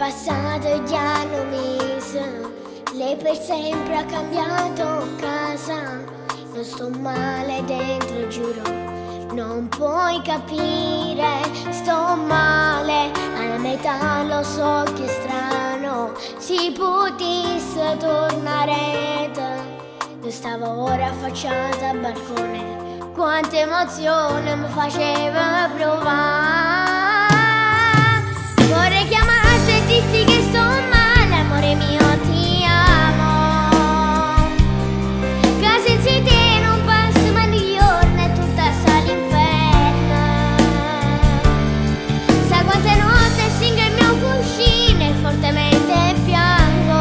passato gli hanno messo, lei per sempre ha cambiato casa. Non sto male dentro, giuro, non puoi capire, sto male alla metà, lo so che è strano, si potesse tornare da dove stavo ora affacciata al balcone, quanta emozione mi faceva provare. Vorrei chiamarti e dirti che sto male, amore mio, ti amo, che senza te non passo mai di giorno e tutta sta all'inferno. Sai quante notti singo il mio cuscino e fortemente piango,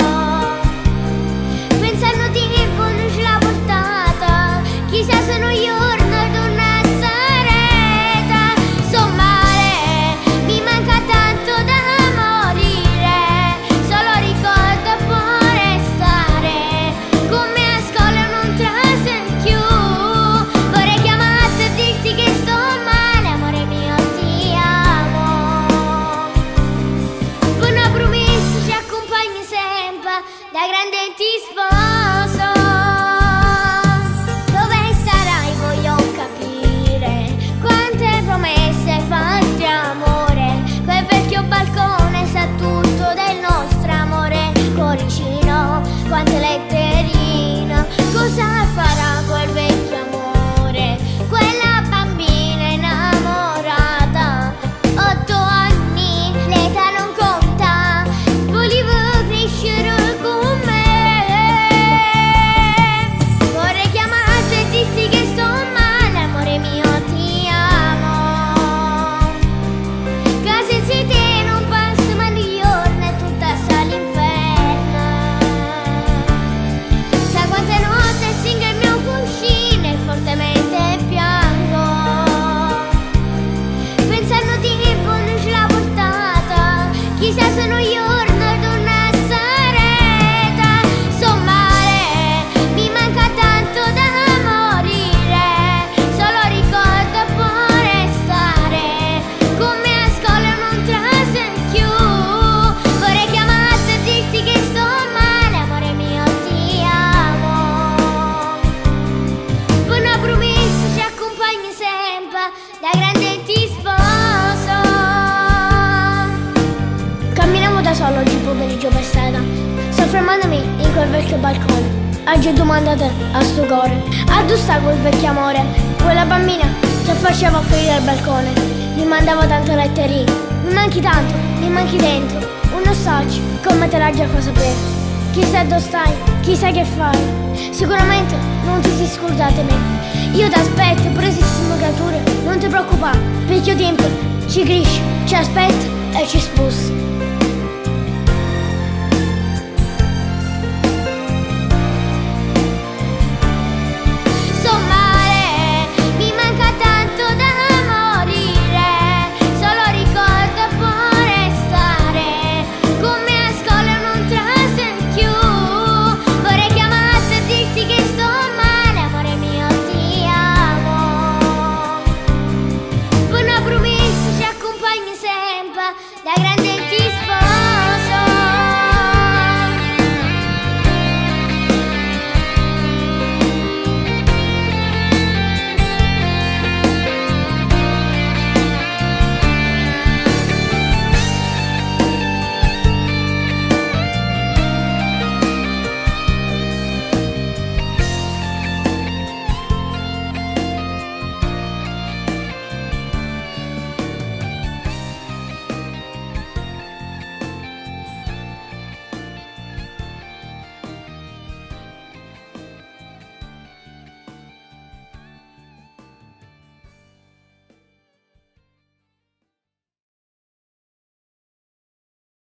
pensando di che non ce l'ha portata, chissà se non giorno torna a sareta. Sto male, mi manca tanto da morire, solo ricordo può restare, con me a scuola non trase più. Vorrei chiamarti e dirti che sto male, amore mio, ti amo, una promessa ci accompagna sempre, da grande ti sposo. Dove sarai voglio capire, quante promesse fatte amore, quel vecchio balcone sa tutto del nostro amore, cuoricino, quante letterine, cosa farà quel vecchio amore, quella bambina innamorata, 8 anni, l'età non conta, volevo crescere con me. Vorrei chiamarti e dirti che sto male, amore mio, ti amo, che senza te non passo mai di giorno e tutta sta all'inferno. Sai quante notti singo il mio cuscino e fortemente piango, pensando di che non ce l'ha portata, chissà se non giorno torna a sareta. Sto male, mi manca tanto da morire, solo ricordo può restare, con me a scuola non trase più. Vorrei chiamarti e dirti che sto male, amore mio, ti amo, una promessa ci accompagna sempre, da grande ti sposo. Camminavo da solo oggi pomeriggio per strada, soffermandomi in quel vecchio balcone. Oggi domandate a sto cuore, a dove sta quel vecchio amore, quella bambina che faceva fuori dal balcone. Mi mandavo tante letterine, mi manchi tanto, mi manchi dentro, un nostalgia, come te l'ha già fa sapere. Chissà dove stai, chissà che fai, sicuramente non ti si scordate me. Io ti aspetto, presissimo creature, non ti preoccupare, perché il tempo ci cresce, ci aspetta e ci sposta.